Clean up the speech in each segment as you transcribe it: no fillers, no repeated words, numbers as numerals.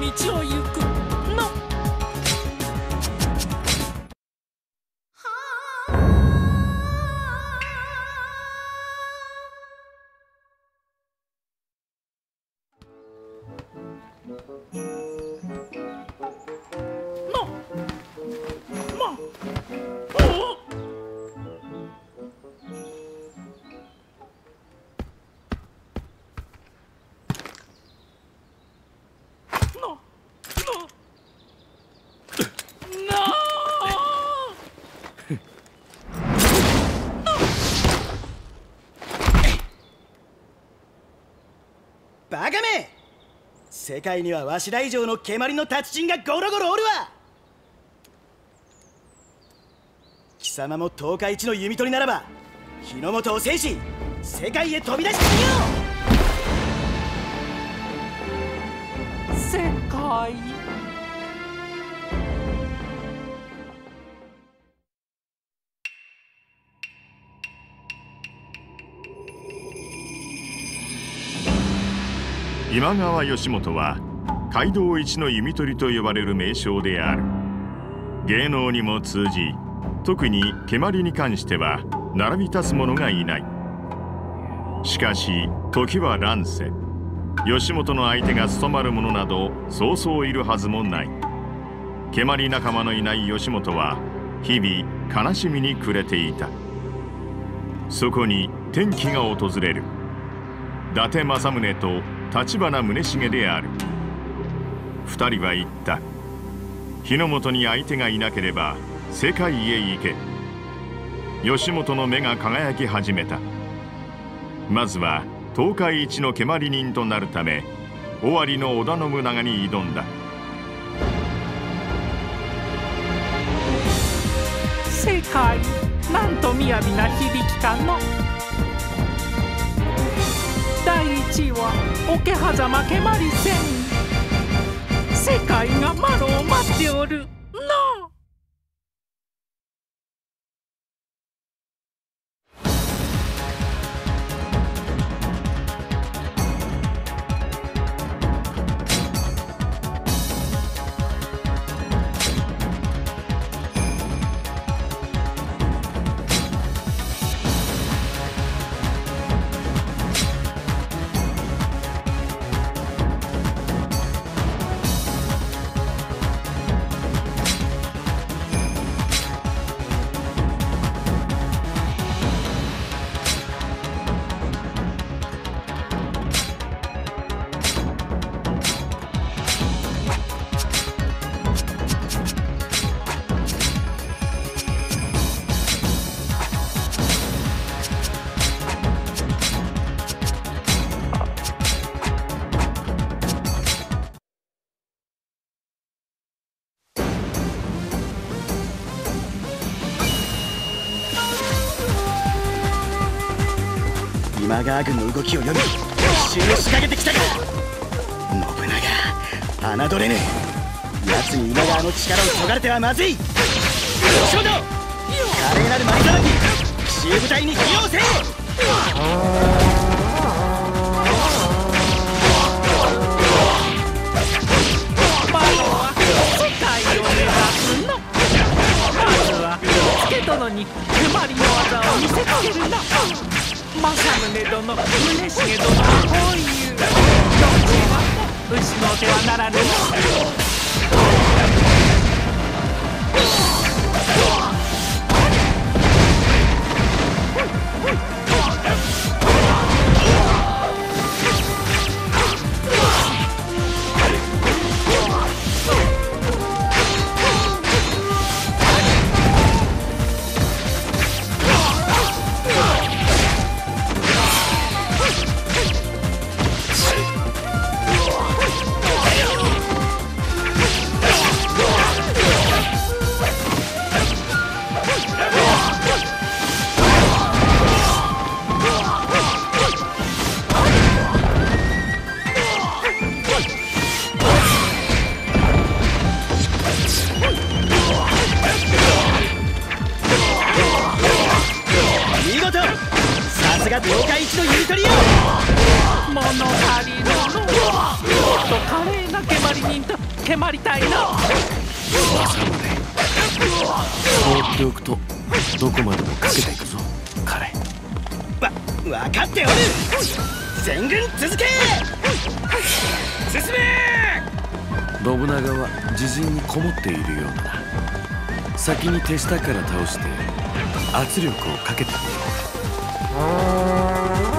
道を行くの。 バカめ！世界にはわしら以上の蹴鞠の達人がゴロゴロおるわ。貴様も東海一の弓取りならば日の本を制し世界へ飛び出してみよう。世界。 今川義元は街道一の弓取りと呼ばれる名将である。芸能にも通じ、特に蹴鞠に関しては並び立つ者がいない。しかし時は乱世、義元の相手が務まる者などそうそういるはずもない。蹴鞠仲間のいない義元は日々悲しみに暮れていた。そこに転機が訪れる。伊達政宗と立花宗茂である。二人は言った。日の本に相手がいなければ世界へ行け。義元の目が輝き始めた。まずは東海一の蹴鞠人となるため尾張の織田信長に挑んだ。 世界、なんと雅な響きかの。第一位は桶狭間蹴鞠戦。世界がマロを待っておるの。 今川軍の動きを読み奇襲を仕掛けてきたか。信長侮れぬ。奴に今川の力をそがれてはまずい。義元、華麗なる舞さばき、奇襲部隊に火をせ。 マロは世界を目指すの。まずは助殿に蹴鞠の技を見せつけるな。政宗殿、宗茂殿はこういう。どっちが牛の手はならぬの。 まり人と蹴鞠隊の政宗、放っておくとどこまでもかけていくぞ彼。 分かっておる。全軍続け。進め。 信長は自陣にこもっているようだな。先に手下から倒して圧力をかけてみよう。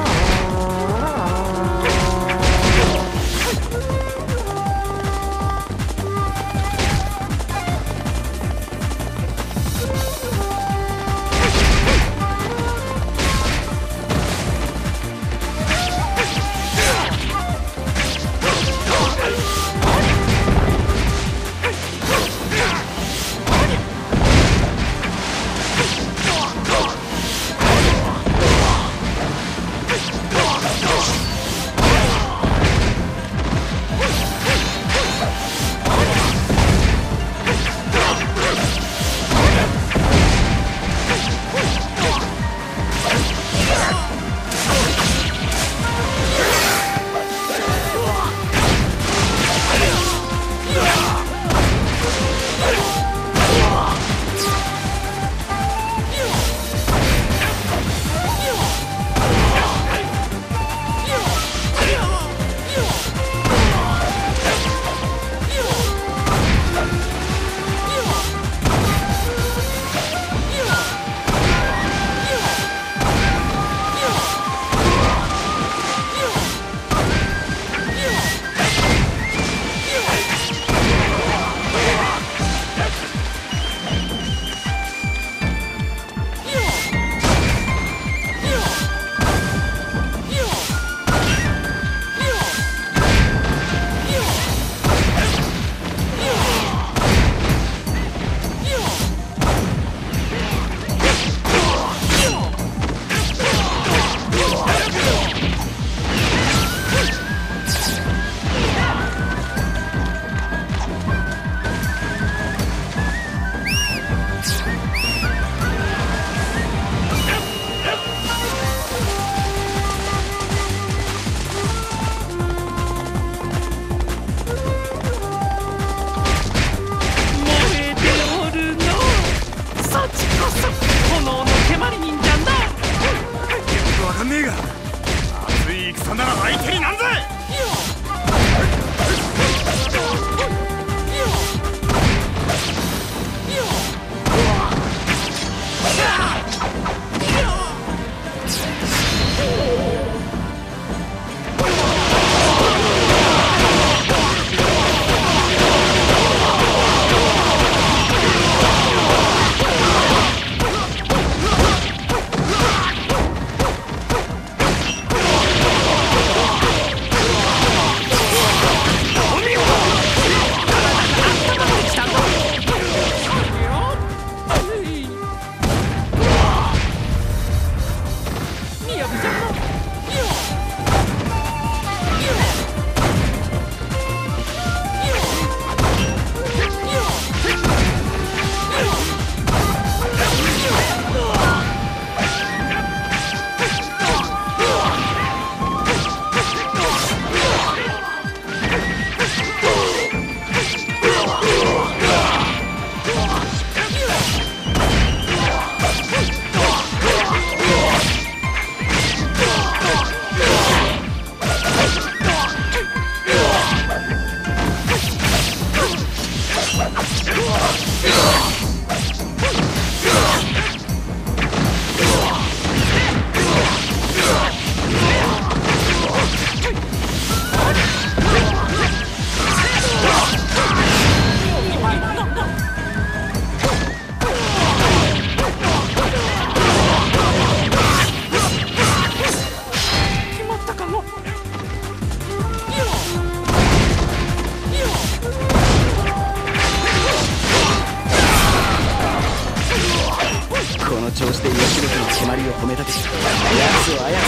調子で吉本の決まりを褒め立て奴を操れば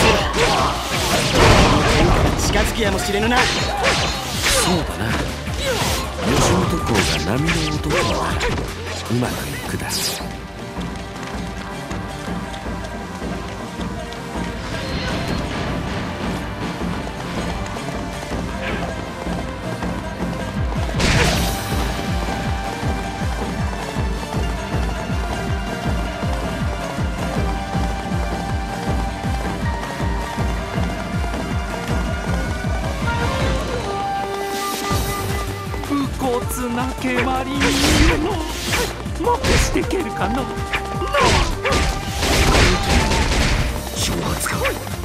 天下が近づくやもしれぬな。 そうだな、吉本公が波の男ならうまくいくだろう。 つな蹴鞠にの目してけるかの挑発か。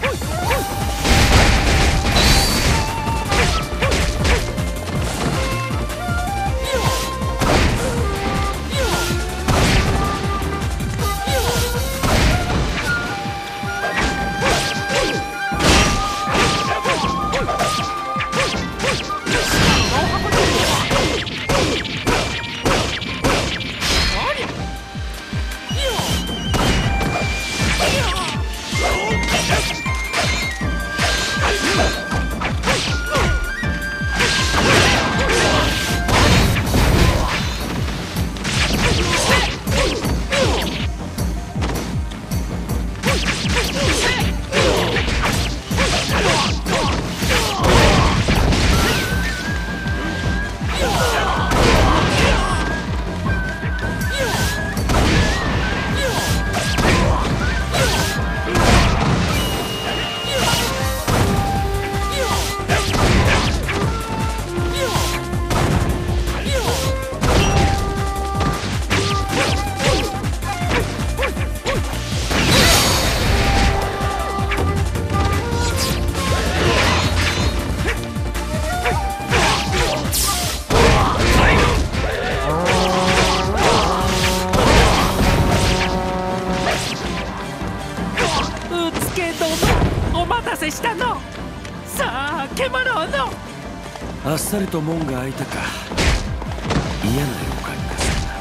したの。さあ蹴鞠ろうの。 あっさりと門が開いたか。嫌な予感がするな。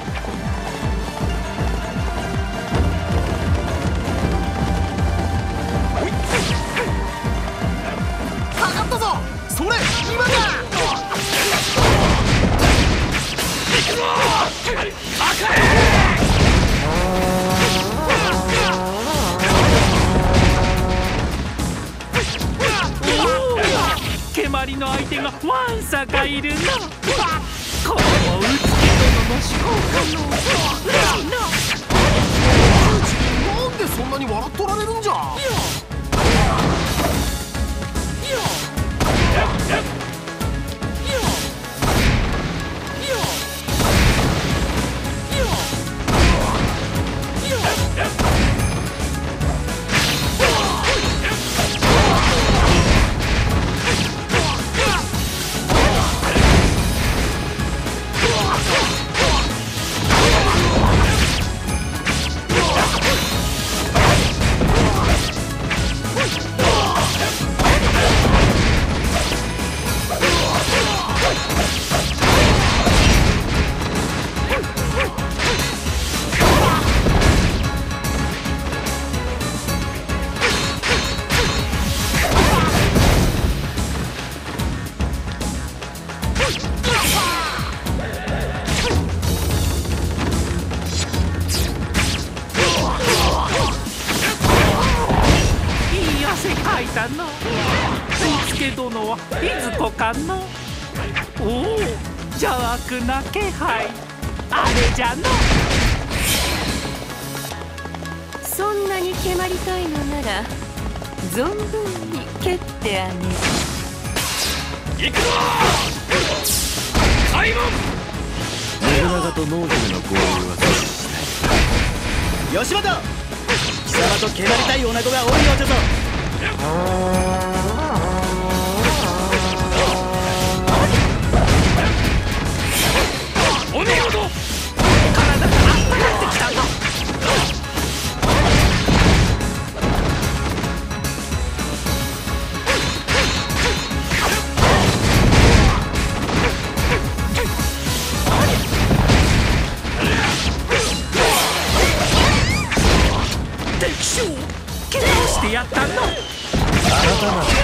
かかったぞ。それ今だ。行くぞ。赤い。 蹴鞠の相手がワンサがいるの。このうつけ殿の思考可能ないの。 なんでそんなに笑っとられるんじゃ。 の。うつけ殿はいずこかの。おお、邪悪な気配。あれじゃの。 そんなに蹴鞠たいのなら存分に蹴ってあげる。 行くぞ開門。 信長と濃姫の合流は阻止しない。 吉本、貴様と蹴鞠たい女子が多いようじゃぞ。 お見事。体が温まってきたぞ。敵将、怪我してやったの。 改まって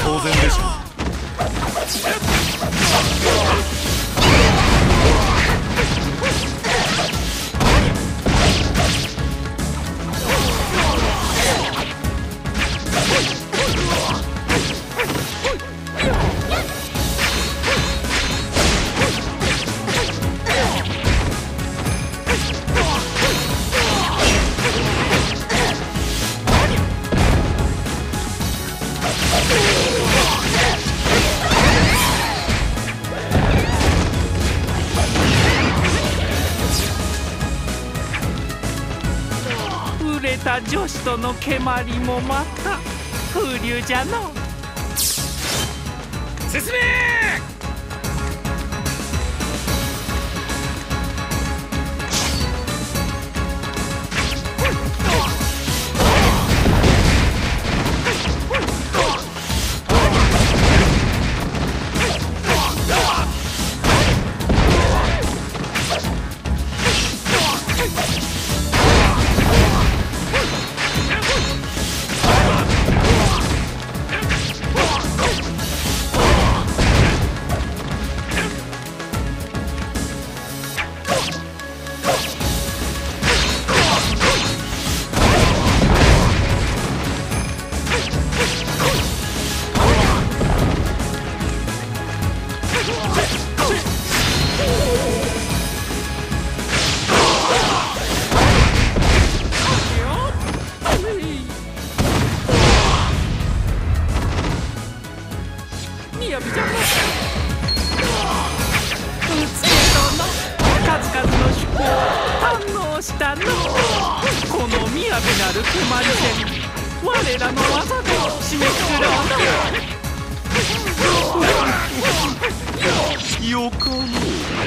は女子との蹴鞠もまた風流じゃの。進め。我らの技で締めくくろうの。 よかろう。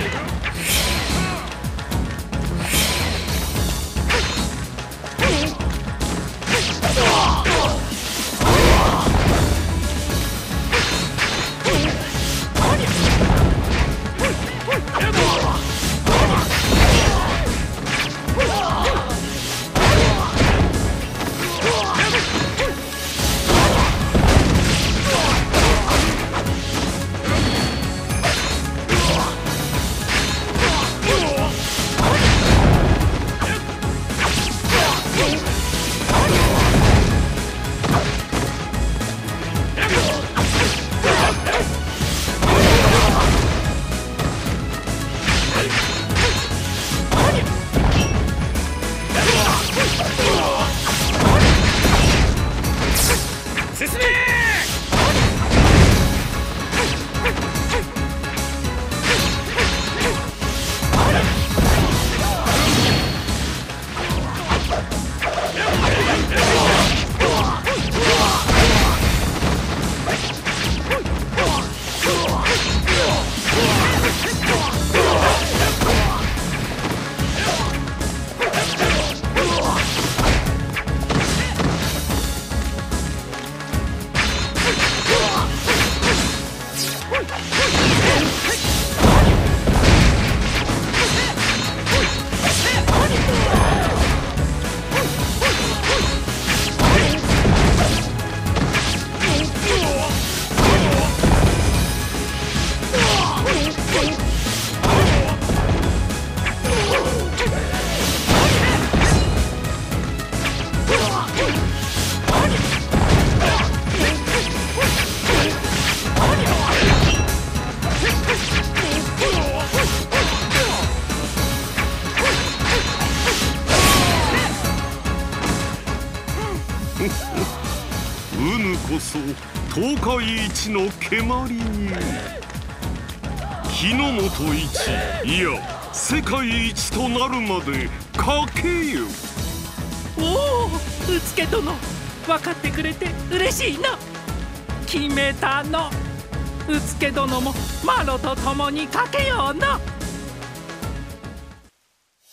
うぬこそ東海一の蹴鞠に日の本一、いや世界一となるまでかけよ。 おお、うつけ殿、分かってくれて嬉しいな。決めたの。うつけ殿もマロと共にかけような。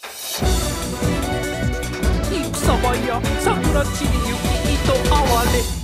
戦場や桜散りゆき糸あわれ。